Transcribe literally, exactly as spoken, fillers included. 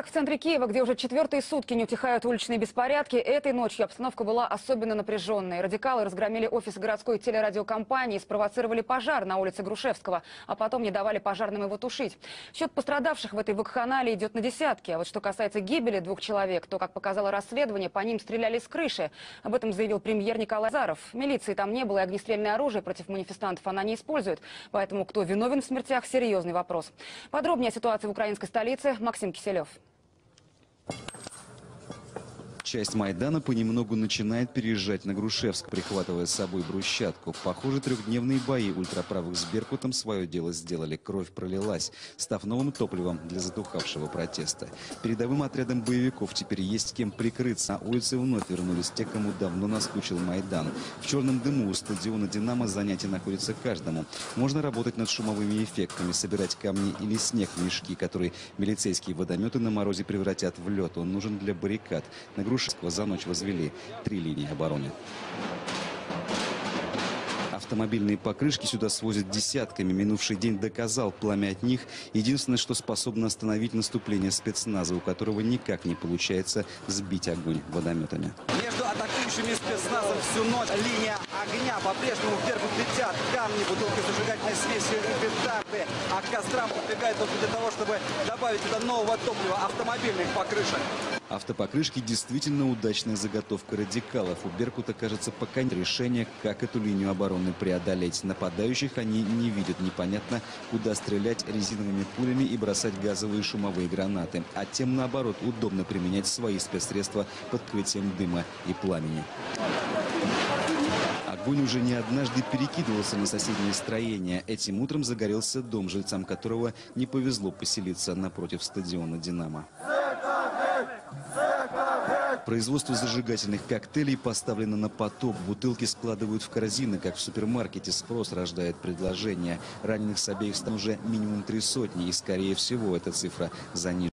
В центре Киева, где уже четвертые сутки не утихают уличные беспорядки, этой ночью обстановка была особенно напряженной. Радикалы разгромили офис городской телерадиокомпании, спровоцировали пожар на улице Грушевского, а потом не давали пожарным его тушить. Счет пострадавших в этой вакханалии идет на десятки. А вот что касается гибели двух человек, то, как показало расследование, по ним стреляли с крыши. Об этом заявил премьер Николай Азаров. Милиции там не было, и огнестрельное оружие против манифестантов она не использует. Поэтому кто виновен в смертях – серьезный вопрос. Подробнее о ситуации в украинской столице Максим Киселев. Часть Майдана понемногу начинает переезжать на Грушевск, прихватывая с собой брусчатку. Похоже, трехдневные бои ультраправых с Беркутом свое дело сделали. Кровь пролилась, став новым топливом для затухавшего протеста. Передовым отрядом боевиков теперь есть кем прикрыться. На улице вновь вернулись те, кому давно наскучил Майдан. В черном дыму у стадиона «Динамо» занятие находится каждому. Можно работать над шумовыми эффектами, собирать камни или снег в мешки, которые милицейские водометы на морозе превратят в лед. Он нужен для баррикад. На Грушевск за ночь возвели три линии обороны. Автомобильные покрышки сюда свозят десятками. Минувший день доказал, пламя от них – единственное, что способно остановить наступление спецназа, у которого никак не получается сбить огонь водометами. Между атакующими спецназом всю ночь линия огня. По-прежнему в Беркут летят камни, бутылки зажигательной смеси и петарды. А к кострам подбегают только для того, чтобы добавить туда нового топлива – автомобильных покрышек. Автопокрышки действительно удачная заготовка радикалов. У Беркута, кажется, пока нет решения, как эту линию обороны преодолеть. Нападающих они не видят. Непонятно, куда стрелять резиновыми пулями и бросать газовые шумовые гранаты. А тем, наоборот, удобно применять свои спецсредства под крытием дыма и пламени. Огонь уже не однажды перекидывался на соседние строения. Этим утром загорелся дом, жильцам которого не повезло поселиться напротив стадиона «Динамо». Производство зажигательных коктейлей поставлено на поток. Бутылки складывают в корзины, как в супермаркете. Спрос рождает предложение. Раненых с обеих сторон уже минимум три сотни. И, скорее всего, эта цифра занижена.